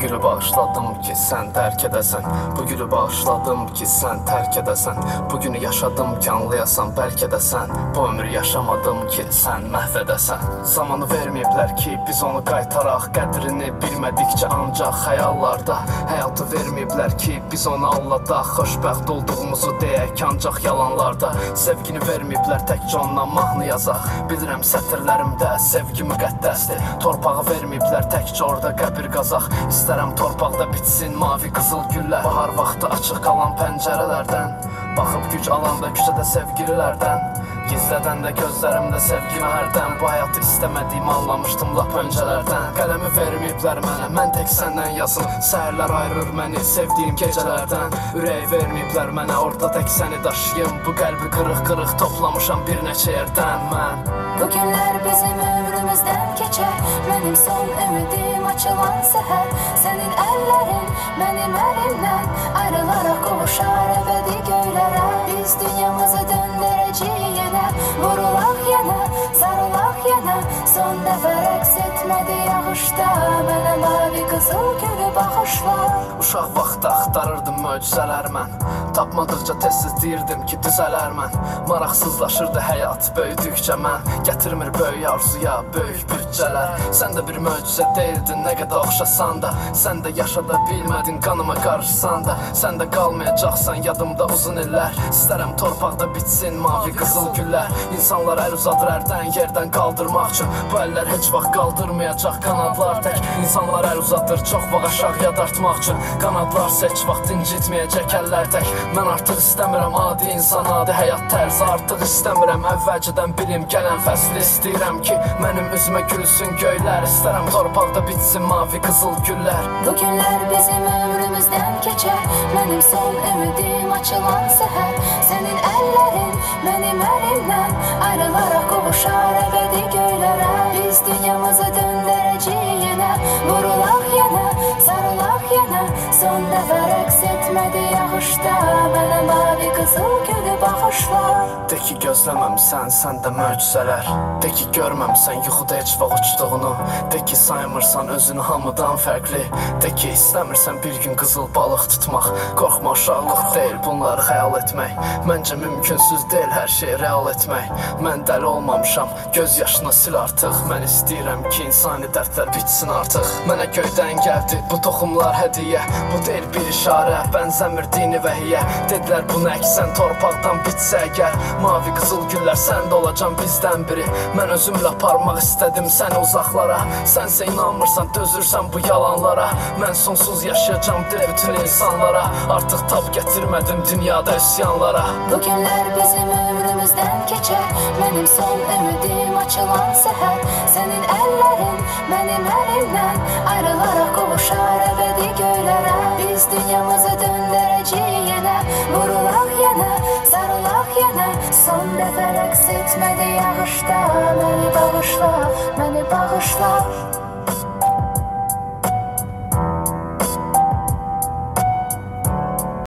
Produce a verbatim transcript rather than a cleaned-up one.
gülü bağışladım ki sən tərk edəsən. Bu gülü bağışladım ki sən tərk edəsən. Bu günü yaşadım ki anlayasan bəlkə də sən. Bu ömrü yaşamadım ki sən məhv edəsən. Zamanı verməyiblər ki biz onu qaytaraq. Qədrini bilmədikcə ancaq xəyallarda. Həyatı verməyiblər ki biz onu alladaq. Xoşbəxt olduğumuzu deyək ancaq yalanlarda. Sevgini verməyiblər təkcə ondan mahnı yazaq. Bilirəm sətirlərimdə sevgi müqəddəsdir. Torpağı verməyiblər təkcə orada qəbir qazaq. İstərəm torpaqda bitsin mavi qızıl güllər. Bahar vaxtı açıq qalan pəncərələrdən baxıb güc alanda küçədə sevgililərdən. Gizlədən də gözlərimdə sevgimi hərdən. Bu həyatı istəmədiyimi anlamışdım lap öncələrdən. Qələmi verməyiblər mənə, mən tək səndən yazım. Səhərlər ayırır məni sevdiyim gecələrdən. Ürək verməyiblər mənə, orada tək səni daşıyım. Bu qəlbi qırıq-qırıq toplamışam bir neçə yerdən mən. Bu günlər bizim ömrümüzdən keçər. Mənim son ümidim açılan səhər. Sənin əllərin mənim əlimdən ayrılaraq qovuşar əbədi göylərə. Biz dünyamızı döndürəcəyik yenə. Vurulaq yenə, sarılaq yenə. Son dəfə rəqs etmədi yağışda. Mənə mavi qızıl gülü bağışla. Uşaq vaxtda axtarırdım möcüzələr mən. Tapmadıqca tez-tez deyirdim ki düzələr mən. Maraqsızlaşırdı həyat böyüdükcə mən. Gətirmir böyük arzuya böyük bütcələr. Sən də bir möcüzə deyildin nə qədər oxşasan da. Sən də yaşada bilmədin qanıma qarışsan da. Sən də qalmayacaqsan yadımda uzun illər. İstərəm torpaqda bitsin mavi qızıl güllər. İnsanlar əl uzadır ərdən yerdən qaldırmaq üçün. Bu əllər heç vaxt qaldırmayacaq qanadlar tək. İnsanlar əl uzadır çox vaxt aşağıya dartmaq üçün. Qanadlar heç vaxt incitməyəcək əllər tək. Mən artıq istəmirəm adi insan, adi həyat tərzi. Artıq istəmirəm əvvəlcədən bilim gələn fəsli. İstəyirəm ki mənim üzümə gülsün göylər. İstərəm torpaqda bitsin mavi qızıl güllər. Bu günlər bizim ömrümüzdən keçər. Mənim son ümidim açılan səhər. Sənin əllərin mənim əlimdən ayrılaraq qovuşar əbədi göylərə. Biz dünyamızı döndürəcəyik yenə. Vurulaq yenə, sarılaq yenə. Son dəfə rəqs etmədi yağışda. Mənə mavi qızıl gülü bağışla. De ki gözləməmsən sən də möcüzələr. De ki görməmsən yuxuda heç vaxt uçduğunu. De ki saymırsan özünü hamıdan fərqli. De ki istəmirsən bir gün qızıl balıq tutmaq. Qorxma uşaqlıq deyil bunları xəyal etmək. Məncə mümkünsüz deyil hər şeyi real etmək. Mən dəli olmamışam, göz yaşını sil artıq. Mən istəyirəm ki insani dərdlər bitsin artıq. Mənə göydən gəldi bu toxumlar hədiyyə. Bu deyil bir işarə, bənzəmir dini vəhiyyə. Dedilər bunu əksən torpaqdan bitsə əgər. Mavi qızıl güllər səndə olacam bizdən biri. Mən özümlə aparmaq istədim səni uzaqlara. Sənsə inanmırsan, dözürsən bu yalanlara. Mən sonsuz yaşayacam de bütün insanlara. Artıq tab gətirmədim dünyada üsyanlara. Bu günlər bizim ömrümüzdən keçər. Mənim son ümidim açılan səhər. Sənin əllərin mənim əlimdən ayrılaraq qovuşar əbədi göylərə. Biz dünyamızı döndürəcəyik yenə. Vurulaq yenə, sarılaq yenə. Son dəfə rəqs etmədi yağışda. Məni bağışla, məni bağışla.